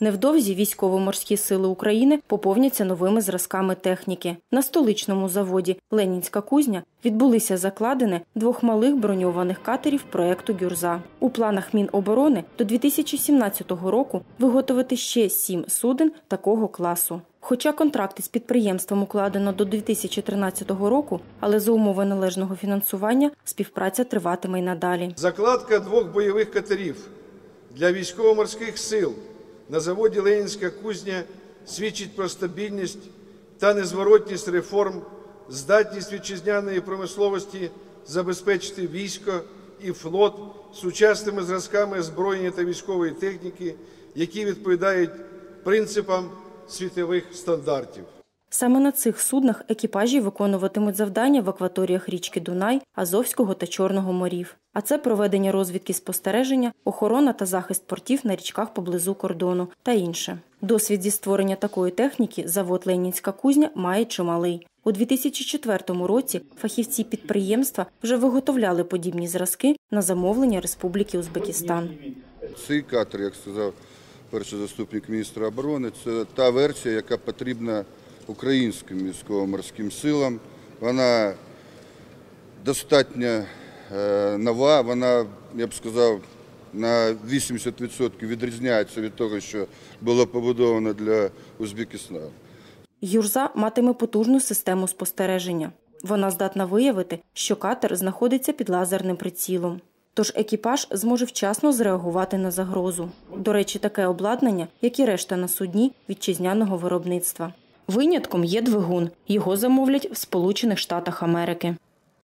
Невдовзі Військово-морські сили України поповняться новими зразками техніки. На столичному заводі «Ленінська кузня» відбулися закладини 2 малих броньованих катерів проєкту «Гюрза». У планах Міноборони до 2017 року виготовити ще 7 суден такого класу. Хоча контракти з підприємством укладено до 2013 року, але за умови належного фінансування співпраця триватиме й надалі. Закладка 2 бойових катерів для військово-морських сил на заводі «Ленінська кузня» свідчить про стабільність та незворотність реформ, здатність вітчизняної промисловості забезпечити військо і флот сучасними зразками озброєння та військової техніки, які відповідають принципам світових стандартів. Саме на цих суднах екіпажі виконуватимуть завдання в акваторіях річки Дунай, Азовського та Чорного морів. А це проведення розвідки спостереження, охорона та захист портів на річках поблизу кордону та інше. Досвід зі створення такої техніки завод «Ленінська кузня» має чималий. У 2004 році фахівці підприємства вже виготовляли подібні зразки на замовлення Республіки Узбекистан. Цей катер, як сказав перший заступник міністра оборони, це та версія, яка потрібна українським військово-морським силам. Вона достатньо нова, вона, я б сказав, на 80% відрізняється від того, що було побудовано для Узбекистану. «Гюрза» матиме потужну систему спостереження. Вона здатна виявити, що катер знаходиться під лазерним прицілом. Тож екіпаж зможе вчасно зреагувати на загрозу. До речі, таке обладнання, як і решта на судні вітчизняного виробництва. Винятком є двигун. Його замовлять в Сполучених Штатах Америки.